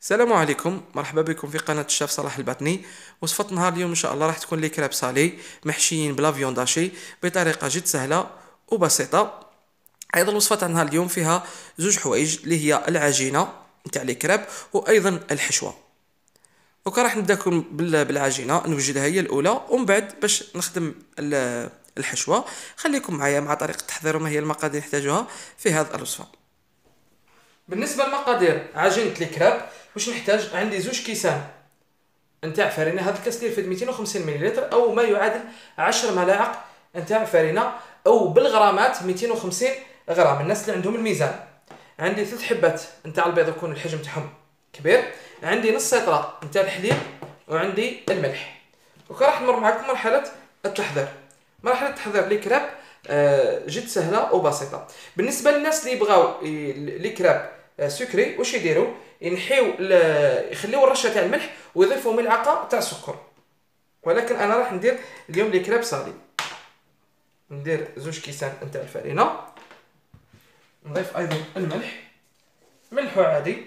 السلام عليكم، مرحبا بكم في قناة الشيف صلاح البطني. وصفة نهار اليوم ان شاء الله راح تكون لي كريب صالي محشيين بلا فيون داشي بطريقة جد سهلة وبسيطة. ايضا الوصفة تاع نهار اليوم فيها زوج حوايج اللي هي العجينة نتاع لي كريب وايضا الحشوة. دوكا راح نبداكم بالعجينة، نوجدها هي الاولى ومن بعد باش نخدم الحشوة. خليكم معايا مع طريقة التحضير وما هي المقادير نحتاجها في هذه الوصفة. بالنسبه لمقادير عجينه الكريب واش نحتاج؟ عندي زوج كيسان نتاع فرينه. هذا الكاس اللي يفيد 250 ملل او ما يعادل 10 ملاعق نتاع فرينه، او بالغرامات 250 غرام الناس اللي عندهم الميزان. عندي 3 حبات نتاع البيض يكون الحجم تاعهم كبير. عندي نص سيطره نتاع الحليب وعندي الملح. وراح نمر معكم مرحله التحضير. مرحله تحضير الكريب جد سهله وبسيطه. بالنسبه للناس اللي يبغاو الكريب سكري واش يديروا؟ يخليو الرشه تاع الملح ويضيفوا ملعقه تاع سكر، ولكن انا راح ندير اليوم الكريب صالي. ندير زوج كيسان نتاع الفرينه، نضيف ايضا الملح، ملح عادي،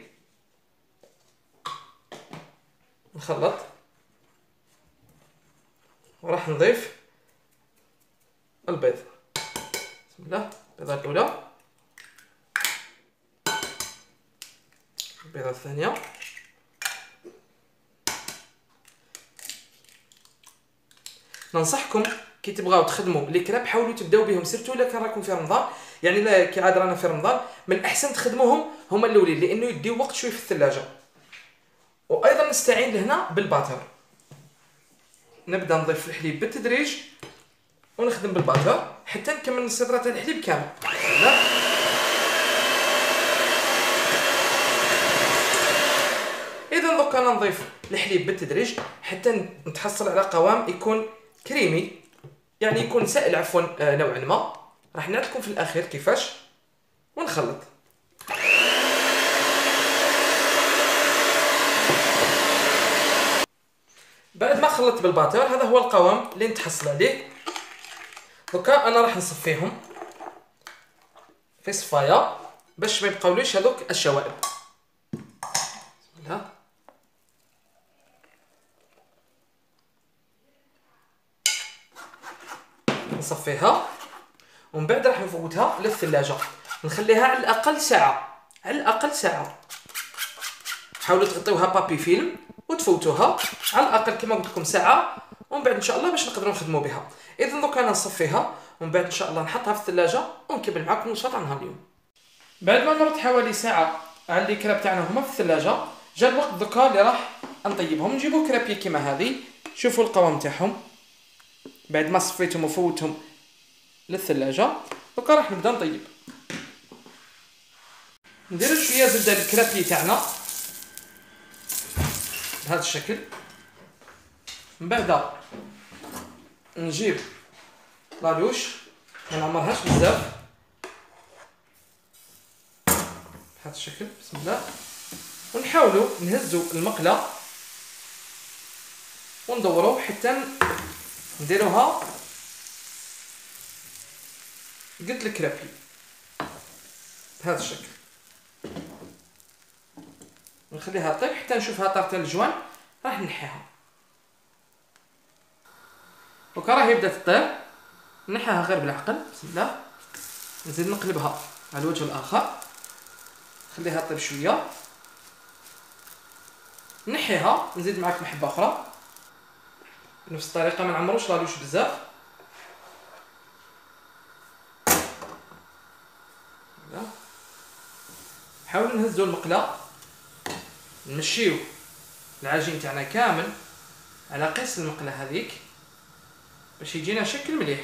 نخلط وراح نضيف البيض. بسم الله. البيضه الاولى، البيضه الثانيه، ننصحكم كي تبغاو تخدموا لي كريب حاولوا تبداو بهم، سيرتو الا كان راكم في رمضان. يعني لا كي عاد رانا في رمضان من الاحسن تخدموهم هما الاولين لانه يديو وقت شويه في الثلاجه. وايضا نستعين لهنا بالباتر. نبدا نضيف الحليب بالتدريج ونخدم بالباتر حتى نكمل السطره تاع الحليب كامل. اذا دوكا نضيف الحليب بالتدريج حتى نتحصل على قوام يكون كريمي، يعني يكون سائل عفوا نوعا ما. راح نعطيكم في الاخير كيفاش. ونخلط. بعد ما خلطت بالباتر هذا هو القوام اللي نتحصل عليه. دوكا انا راح نصفيهم في صفايه باش ما يبقاوليش هذوك الشوائب. بسم الله. نصفيها ومن بعد راح نفوتها للثلاجه، نخليها على الاقل ساعه، على الاقل ساعه. حاولوا تغطيوها بابي فيلم وتفوتوها على الاقل كما قلت لكم ساعه، ومن بعد ان شاء الله باش نقدروا نخدموا بها. اذا دوك انا نصفيها ومن بعد ان شاء الله نحطها في الثلاجه ونكمل معكم الوصفه تاع نهار اليوم. بعد ما مرت حوالي ساعه على لي كراب تاعنا هما في الثلاجه، جا الوقت دوكا اللي راح نطيبهم. نجيبوا كرابيه كيما هذه، شوفوا القوام تاعهم بعد ما صفيتهم وفوتهم للثلاجه. دوكا راح نبدا نطيب. نديرو شويه زبده الكرابيه تاعنا بهذا الشكل. من بعد نجيب لالوش ما نعمرهاش بزاف بهذا الشكل. بسم الله. ونحاولوا نهزوا المقله وندوروا حتى نديروها قد الكرابي بهذا الشكل. نخليها طيب حتى نشوفها طارت الجوان راح نحيها. دوكا راهي بدات تطير، نحيها غير بالعقل. بسم الله. نزيد نقلبها على الوجه الاخر، نخليها طيب شويه، نحيها. نزيد معكم حبه اخرى بنفس الطريقه، ما نعمروش لالوش بزاف. حاولوا نهزوا المقله، نمشيو العجين تاعنا كامل على قيس المقله هذيك باش يجينا شكل مليح.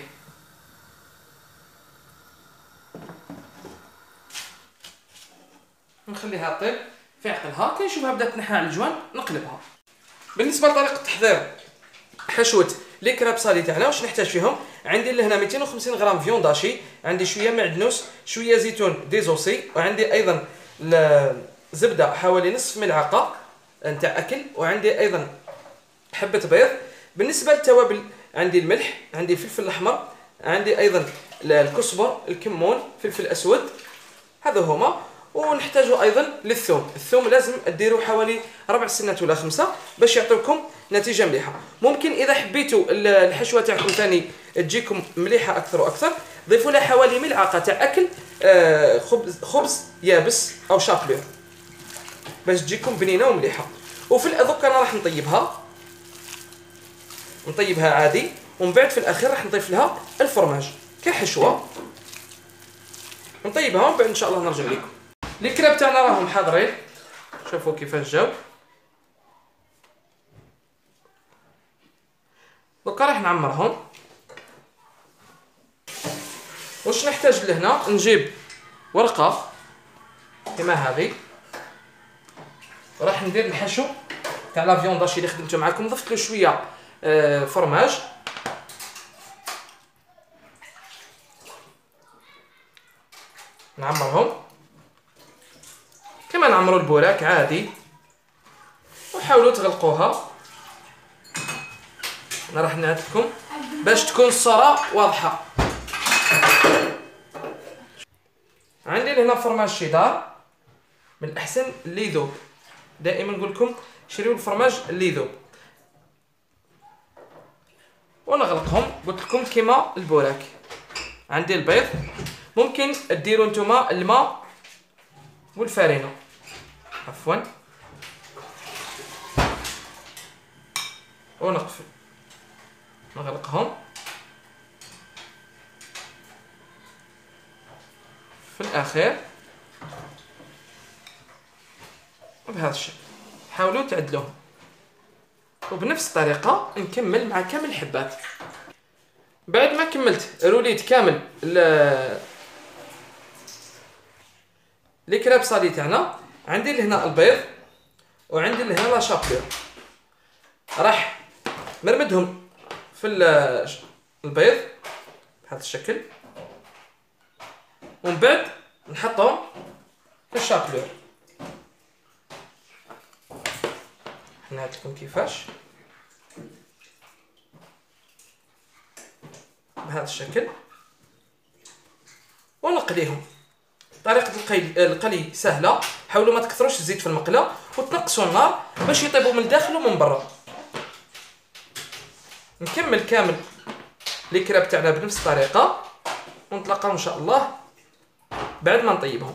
نخليها طيب في عقلها. كي نشوفها بدات تنحى على الجوان نقلبها. بالنسبه لطريقه تحضير حشوه لي كراب صالي تاعنا واش نحتاج فيهم؟ عندي لهنا 250 غرام فيون داشي، عندي شويه معدنوس، شويه زيتون ديزوسي، وعندي ايضا زبده حوالي نصف ملعقه نتاع اكل، وعندي ايضا حبه بيض. بالنسبه للتوابل عندي الملح، عندي الفلفل الاحمر، عندي ايضا الكزبر، الكمون، فلفل اسود، هذا هما. ونحتاجوا ايضا للثوم. الثوم لازم ديروا حوالي 4 سنات ولا 5 باش يعطيكم نتيجه مليحه. ممكن اذا حبيتوا الحشوه تاعكم ثاني تجيكم مليحه اكثر واكثر، ضيفوا لها حوالي ملعقه تاع اكل خبز يابس او شابلور باش تجيكم بنينه ومليحه. وفي دوك انا راح نطيبها عادي، ومن بعد في الاخير راح نضيف لها الفرماج كحشوه نطيبها، ومن بعد ان شاء الله نرجع لكم. الكراب تاعنا راهم حاضرين، شوفوا كيفاش جاو. دوكا راح نعمرهم. واش نحتاج لهنا؟ نجيب ورقه كما هذه، راح ندير الحشو تاع لا فيونداشي اللي خدمته معكم، ضفت له شويه فرماج، نعمرهم كما نعمروا البوراك عادي، وحاولوا تغلقوها. انا راح نعد لكم باش تكون الصوره واضحه. عندي هنا فرماج شيدار، من الاحسن اللي يذوب، دائما نقول لكم شريوا الفرماج اللي يذوب. ونغلقهم قلت لكم كيما البوراك. عندي البيض، ممكن ديروا نتوما الماء والفارينه، عفوا، ونقفل نغلقهم. في الاخير بهذا الشكل حاولوا تعدلوهم، وبنفس الطريقه نكمل مع كامل الحبات. بعد ما كملت روليت كامل الكراب صالي تاعنا، عندي لهنا البيض وعندي لهنا لا شابلور، راح مرمدهم في البيض بهذا الشكل، ومن بعد نحطهم في الشابلور. نعطيكم كيفاش بهذا الشكل، ونقليهم. طريقة القلي سهلة، حاولوا ما تكثروش الزيت في المقلة، وتنقصوا النار باش يطيبوا من الداخل ومن برا. نكمل كامل الكراب تاعنا بنفس الطريقة، ونتلاقاو ان شاء الله بعد ما نطيبهم.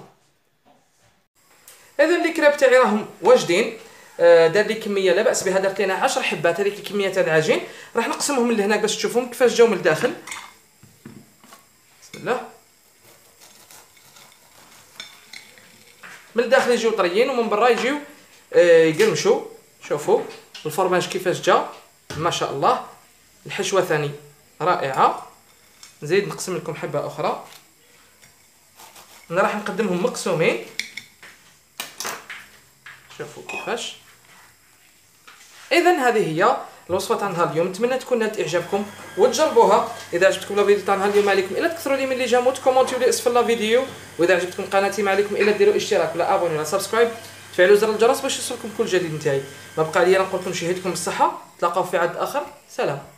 اذا الكراب تاعي راهم واجدين، دار لي كميه لا باس بها، درت لنا 10 حبات. هذيك الكميه تاع العجين راح نقسمهم من لهنا باش تشوفهم كيفاش جاو من الداخل. بسم الله، من الداخل يجيو طريين ومن برا يجيو يقرمشوا. شوفوا الفرماج كيفاش جا، ما شاء الله. الحشوه ثاني رائعه. نزيد نقسم لكم حبه اخرى، انا راح نقدمهم مقسومين. شوفوا كيفاش. اذا هذه هي الوصفه تاع نهار اليوم، نتمنى تكون نالت اعجابكم وتجربوها. اذا عجبتكم لا فيديو تاع نهار اليوم، عليكم الا تكثروا لي من لي جام وتكومونتيو لي اسفل لا فيديو. واذا عجبتكم قناتي، ما عليكم الا ديروا اشتراك ولا ابوني ولا سبسكرايب، تفعلوا زر الجرس باش يوصلكم كل جديد نتاعي. ما بقى لي نقول لكم شهيتكم بالصحه، تلاقاو في عد اخر، سلام.